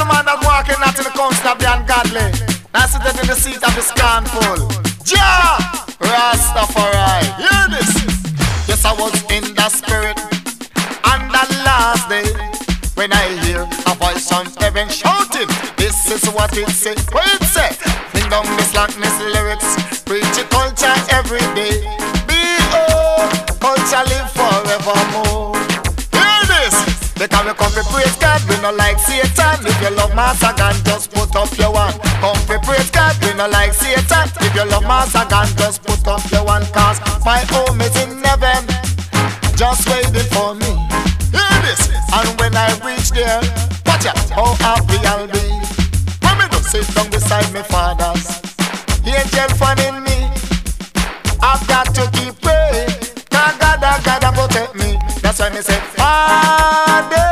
man that walking not in the counsel of the ungodly, not sitting in the seat of the scornful. Jah Rastafari, hear this. Yes, I was in the spirit on the last day, when I hear a voice from heaven shouting, this is what it says. What it say? Bring down the slackness lyrics, preach your culture every day. Culture live forevermore. Hear this. Because we come to praise God, we no like Satan. If you love Master God, just put up your one. Come to praise God, we no like Satan. If you love Master God, just put up your one. Cause my home is in heaven, just waiting for me. Hear this. And when I reach there, watch out how happy I'll be. When me do sit down beside me fathers, the angel fanning me, I've got to keep praying. God protect me. That's why me say, Father,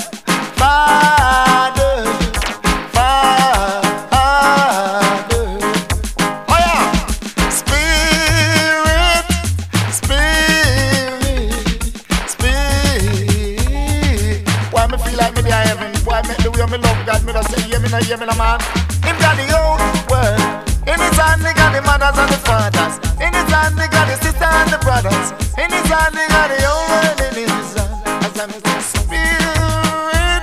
Father, Father. Oh yeah. Spirit, Spirit, Spirit. Why me feel like me there heaven? Why me the way me love God? Me just say, hear me no man. Him got the whole world. In his hand, he got the mothers and the fathers. In his hand, he got the sisters and the brothers. In his hand, he got the whole world in his hand. As I'm saying, Spirit,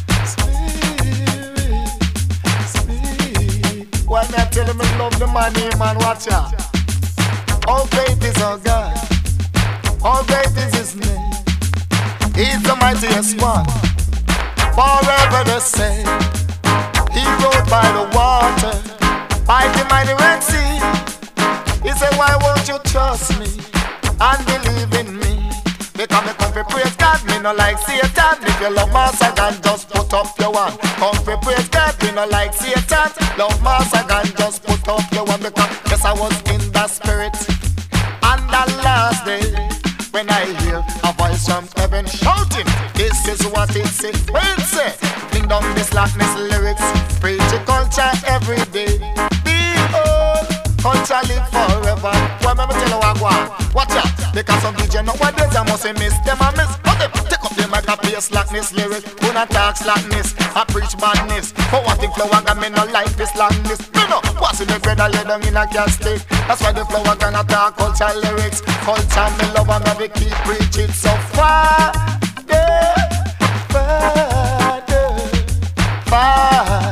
Spirit, Spirit. Why me I tell him I love the money, man? Watch out. All great is our God. All great is his name. He's the mightiest one. Forever the same. He rode by the water, by the mighty Red Sea. He said, why won't you trust me and believe in me? Because me come to praise God, me no like Satan. If you love Master God, just put up your one. Come to praise God, me no like Satan. Love Master God, just put up your one. Because yes, I was in the spirit on the last day, when I hear a voice from heaven shouting, this is what it says. What it say? Bring down the slackness lyrics, preach your culture every day. Culture live forever. Why me tell you what go on? Watch out, because some DJ nowadays I must say miss them a miss. But them take up them like a play slackness lyrics. Who not talk slackness, I preach badness. But one thing flow and me no like this slackness. Me no, what's in the bread I lay down in a gas stick. That's why the flow gonna talk culture lyrics. Culture me love and me keep preach it so far. Yeah, farther, farther.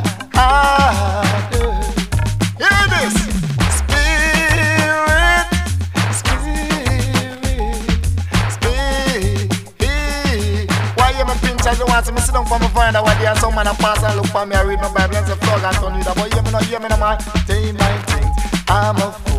Hear this. I don't want to sit down for my friend. I want to some man and pass and look for me. I read my Bible and say, "Frog and turn you." But hear me no man. Say my things. I'm a fool.